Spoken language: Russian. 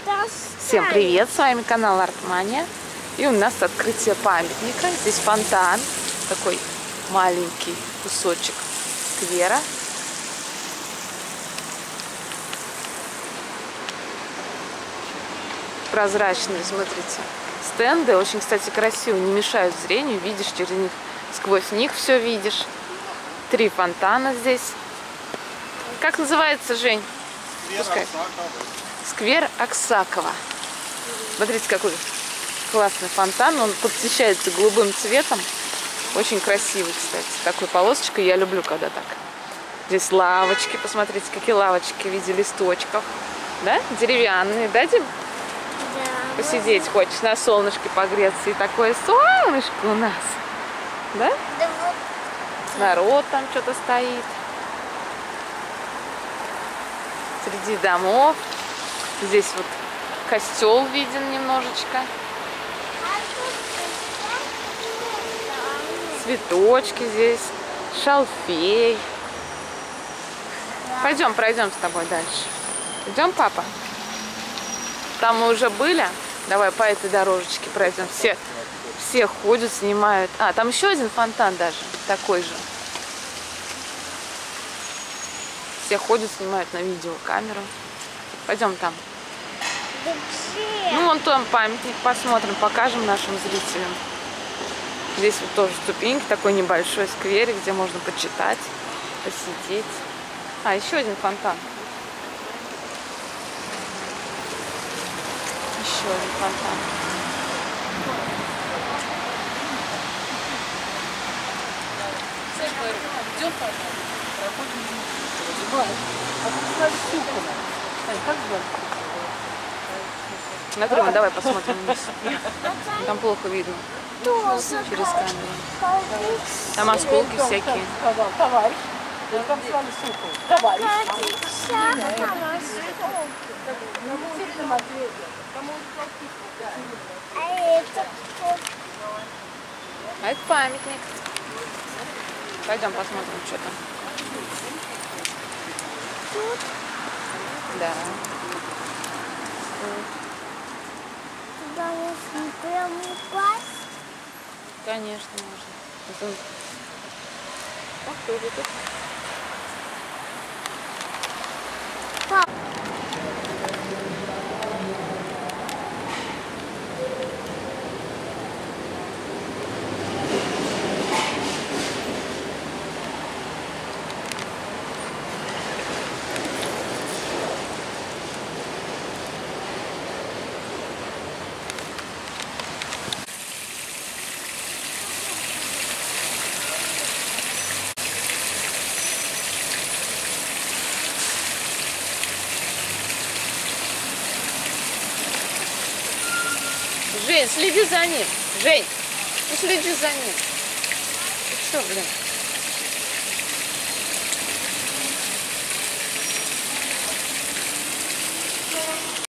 Всем привет, с вами канал Артмания. И у нас открытие памятника. Здесь фонтан, такой маленький кусочек сквера. Прозрачные, смотрите, стенды. Очень, кстати, красиво, не мешают зрению. Видишь через них, сквозь них все видишь. 3 фонтана здесь. Как называется, Жень? Пускай. Сквер Аксакова. Смотрите, какой классный фонтан. Он подсвечается голубым цветом. Очень красивый, кстати. Такой полосочкой я люблю, когда так. Здесь лавочки. Посмотрите, какие лавочки в виде листочков. Да? Деревянные. Да, Дим? Да. Посидеть хочешь, на солнышке погреться. И такое солнышко у нас. Да? Да вот. Народ там что-то стоит. Среди домов. Здесь вот костел виден немножечко. Цветочки здесь. Шалфей. Пойдем, пройдем с тобой дальше. Идем, папа? Там мы уже были. Давай по этой дорожечке пройдем. Все ходят, снимают. А, там еще один фонтан даже. Такой же. Все ходят, снимают на видеокамеру. Пойдем там. Ну, вон там памятник посмотрим, покажем нашим зрителям. Здесь вот тоже ступеньки, такой небольшой скверик, где можно почитать, посидеть. А, еще один фонтан. Еще один фонтан. Идем, Например, давай посмотрим вниз. Там плохо видно. Через камеру. Там осколки всякие. А это памятник. Пойдем посмотрим, что там. Да. Туда можно прям упасть? Конечно, можно. Ах, ты уже тут. Жень, следи за ним. Жень, ну следи за ним. Ты что, блин?